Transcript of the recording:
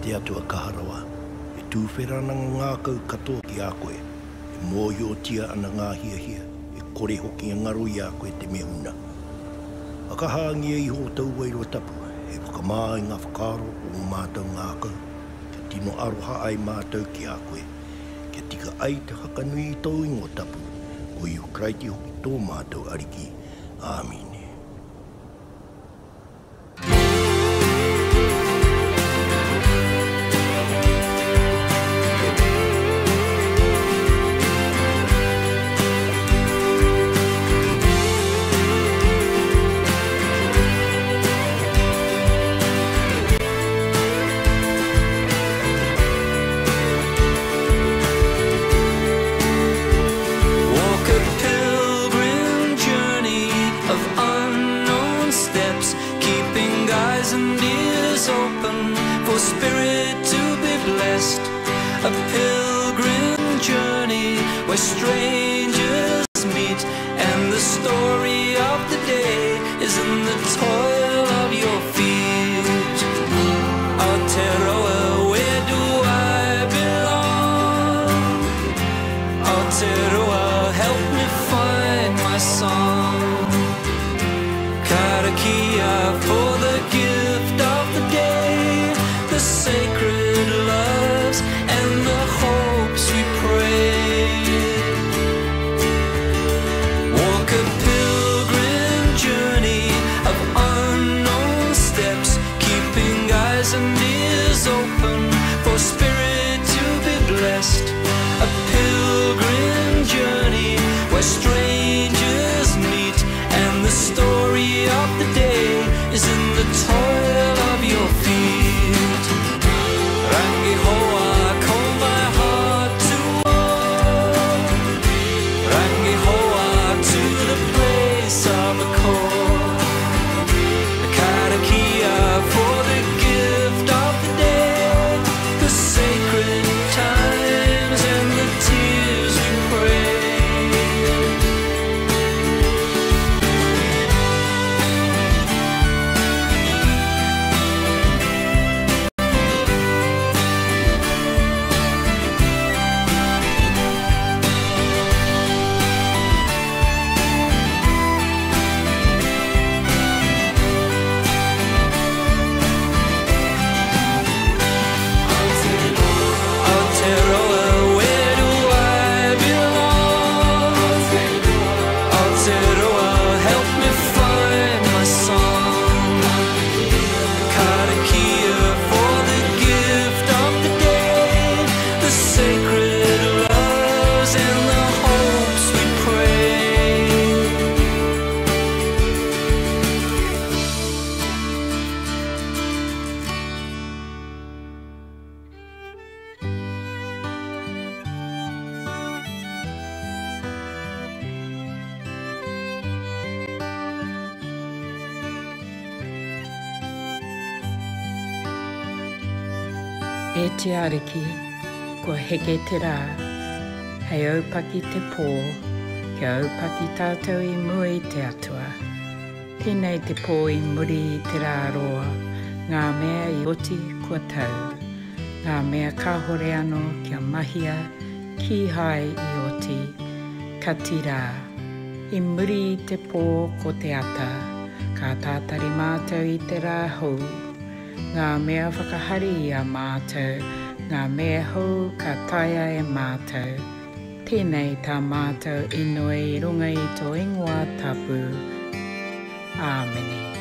te atua kaharawa, e tūwherana ngā kau katoa ki a koe, e mōhiotia ana ngā hia, e kore hoki ngaro i a koe te mehuna. Akahangia i ho tau wairua tapu, e whakamā i ngā whakaro o mātou ngā kau, ke tino aroha ai mātou ki a koe, ke tika ai te hakanui i tau ingo tapu, ko i ukraiti hoki tō mātou ariki. Āmine. A pilgrim journey where strangers meet, and the story of the day is in the toil of your feet. Aotearoa, where do I belong? Aotearoa, help me find my song. Karakia for the gift of the day, the sacred loves and the hopes we pray. Walk a pilgrim journey of unknown steps, keeping eyes and ears open for spirit to be blessed. A pilgrim journey where strangers meet, and the story of the day is in the toil of your feet. Rangi hoa, call my heart to war. Rangi hoa, to the place of a call. Karakia for the gift of the day, the sacred times and the tears we pray. E te ariki, kua heke te rā, hei aupaki te pō, kia aupaki tātou i mua i te atua. Tēnei te pō i muri i te rā roa, ngā mea i oti kua tau, ngā mea ka hore anō kia mahia, ki hai i oti, ka tirā. I muri i te pō ko te ata, ka tātari mātou i te rā hou, ngā mea whakahari i a mātou, ngā mea hou ka taia e mātou. Tēnei tā mātou inoi i runga i tō ingoa tapu. Āmene.